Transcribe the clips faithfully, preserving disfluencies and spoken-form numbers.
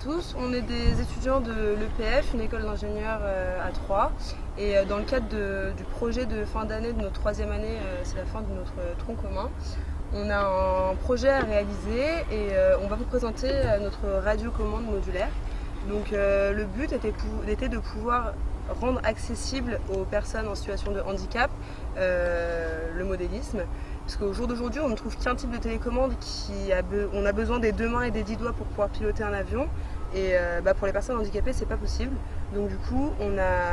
tous, on est des étudiants de l'E P F, une école d'ingénieurs à Troyes. Et dans le cadre de, du projet de fin d'année de notre troisième année, c'est la fin de notre tronc commun, on a un projet à réaliser et on va vous présenter notre radiocommande modulaire. Donc le but était, était de pouvoir rendre accessible aux personnes en situation de handicap euh, le modélisme. Parce qu'au jour d'aujourd'hui, on ne trouve qu'un type de télécommande qui a, be on a besoin des deux mains et des dix doigts pour pouvoir piloter un avion. Et euh, bah pour les personnes handicapées, c'est pas possible. Donc du coup, on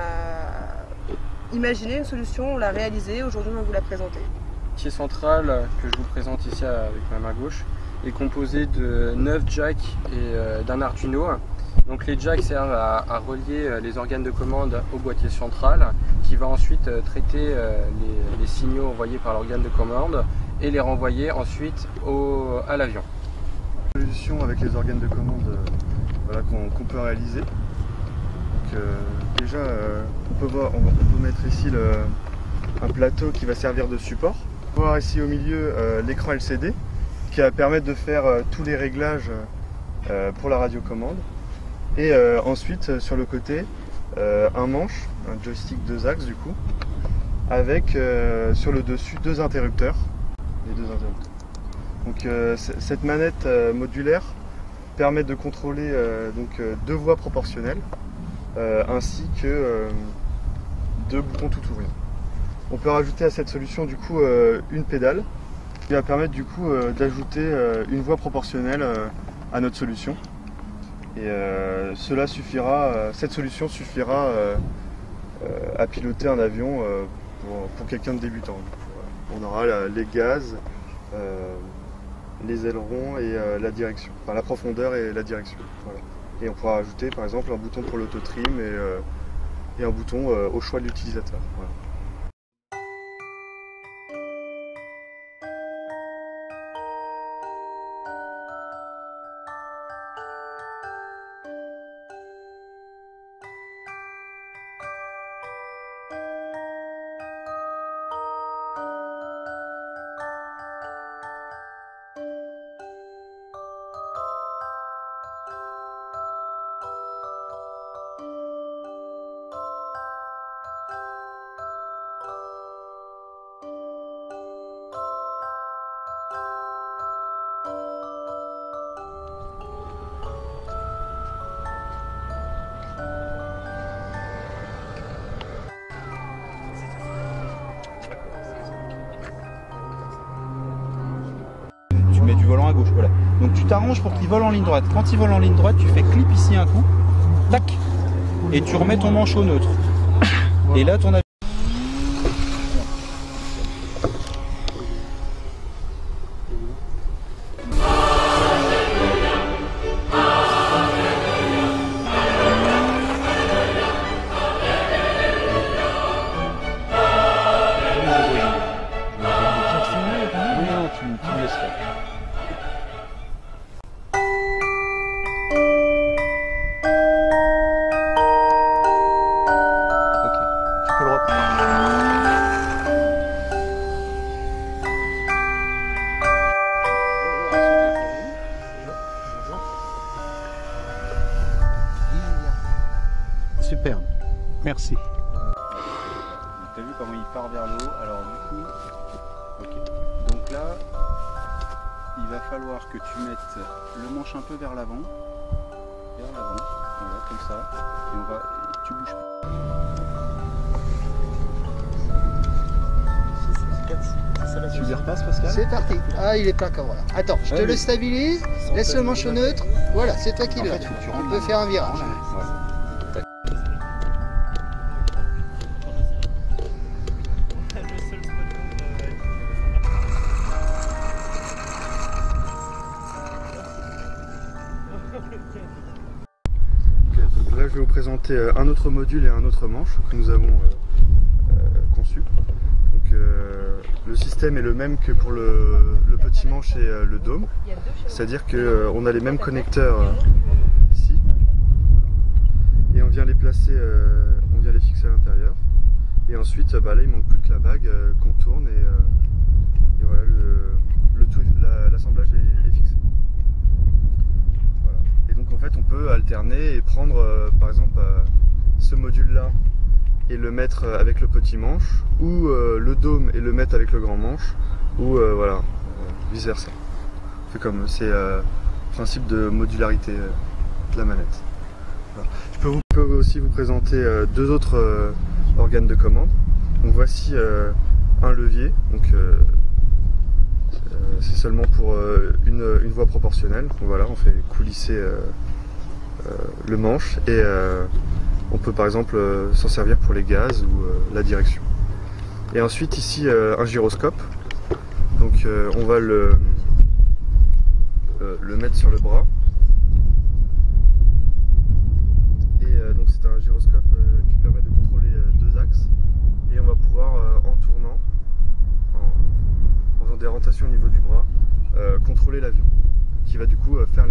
a imaginé une solution, on l'a réalisée. Aujourd'hui, on va vous la présenter. Le pied central que je vous présente ici avec ma main gauche est composé de neuf jacks et euh, d'un Arduino. Donc les jacks servent à, à relier les organes de commande au boîtier central qui va ensuite traiter les, les signaux envoyés par l'organe de commande et les renvoyer ensuite au, à l'avion. Solution avec les organes de commande euh, voilà, qu'on qu'on peut réaliser. Donc, euh, déjà, euh, on, peut voir, on, on peut mettre ici le, un plateau qui va servir de support. On peut voir ici au milieu euh, l'écran L C D qui va permettre de faire euh, tous les réglages euh, pour la radiocommande. Et euh, ensuite euh, sur le côté euh, un manche, un joystick deux axes du coup, avec euh, sur le dessus deux interrupteurs. Les deux interrupteurs. Donc euh, cette manette euh, modulaire permet de contrôler euh, donc, euh, deux voies proportionnelles euh, ainsi que euh, deux boutons tout ou rien. On peut rajouter à cette solution du coup euh, une pédale qui va permettre du coup euh, d'ajouter euh, une voie proportionnelle euh, à notre solution. Et euh, cela suffira, euh, cette solution suffira euh, euh, à piloter un avion euh, pour, pour quelqu'un de débutant. On aura la, les gaz, euh, les ailerons et euh, la direction, enfin la profondeur et la direction. Voilà. Et on pourra ajouter par exemple un bouton pour l'autotrim et, euh, et un bouton euh, au choix de l'utilisateur. Voilà. Tu mets du volant à gauche, voilà. Donc tu t'arranges pour qu'il vole en ligne droite. Quand il vole en ligne droite, tu fais clip ici un coup, tac, et tu remets ton manche au neutre. Et là ton avion. Tu me laisses faire. Ok, tu peux le reprendre. Super, merci. Tu as vu comment il part vers le haut, alors du coup, ok. Donc là, il va falloir que tu mettes le manche un peu vers l'avant, vers l'avant, voilà, comme ça, et on va, tu bouges pas. Tu lui repasses, Pascal? C'est parti. Ah, il est pas comme voilà. Attends, je te ouais, le stabilise, laisse le manche au neutre. Voilà, c'est toi qui le. On peut faire un virage. Voilà. Donc là je vais vous présenter un autre module et un autre manche que nous avons euh, euh, conçu. Donc, euh, le système est le même que pour le, le petit manche et euh, le dôme, c'est-à-dire qu'on euh, a les mêmes connecteurs euh, ici et on vient les placer, euh, on vient les fixer à l'intérieur et ensuite bah, là il manque plus que la bague euh, qu'on tourne et, euh, et voilà le, le tout, l'assemblage est, est fixé. Voilà. Et donc en fait on peut alterner et le mettre avec le petit manche, ou euh, le dôme et le mettre avec le grand manche, ou euh, voilà, euh, vice versa. C'est comme c'est euh, le principe de modularité euh, de la manette. Voilà. Je peux, vous, je peux aussi vous présenter euh, deux autres euh, organes de commande. Donc voici euh, un levier, donc euh, euh, c'est seulement pour euh, une, une voie proportionnelle. Donc voilà, on fait coulisser euh, euh, le manche et euh, on peut par exemple euh, s'en servir pour les gaz ou euh, la direction. Et ensuite ici euh, un gyroscope. Donc euh, on va le, euh, le mettre sur le bras. Et euh, donc c'est un gyroscope euh, qui permet de contrôler euh, deux axes. Et on va pouvoir euh, en tournant, en, en faisant des rotations au niveau du bras, euh, contrôler l'avion. Qui va du coup euh, faire